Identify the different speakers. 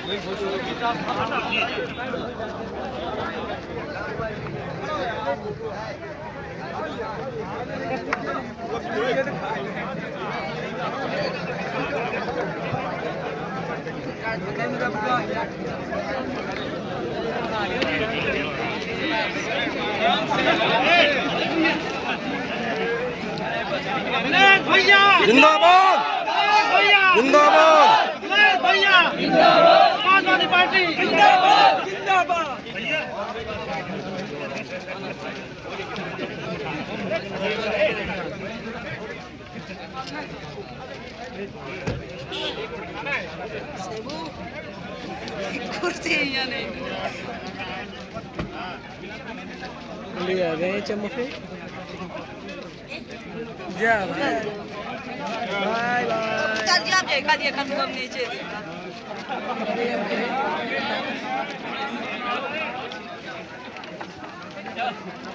Speaker 1: जिंदाबाद जिंदाबाद
Speaker 2: भैया समाजवादी पार्टी जिंदाबाद जिंदाबाद। कुर्सी यहाँ नहीं
Speaker 3: ले आ गए चमके जा बाय बाय
Speaker 2: चल जी आप देखा दिया कम नीचे देखा